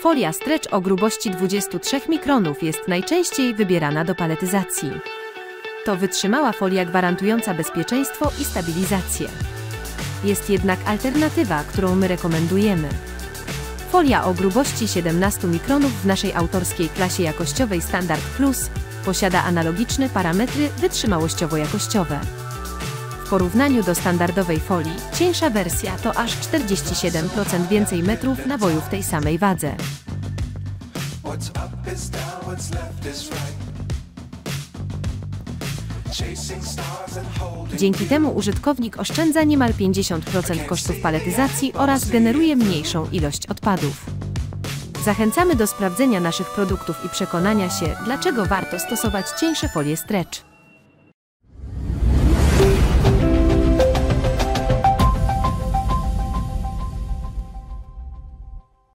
Folia stretch o grubości 23 mikronów jest najczęściej wybierana do paletyzacji. To wytrzymała folia gwarantująca bezpieczeństwo i stabilizację. Jest jednak alternatywa, którą my rekomendujemy. Folia o grubości 17 mikronów w naszej autorskiej klasie jakościowej Standard Plus posiada analogiczne parametry wytrzymałościowo-jakościowe. W porównaniu do standardowej folii, cieńsza wersja to aż 47% więcej metrów nawoju w tej samej wadze. Dzięki temu użytkownik oszczędza niemal 50% kosztów paletyzacji oraz generuje mniejszą ilość odpadów. Zachęcamy do sprawdzenia naszych produktów i przekonania się, dlaczego warto stosować cieńsze folie stretch.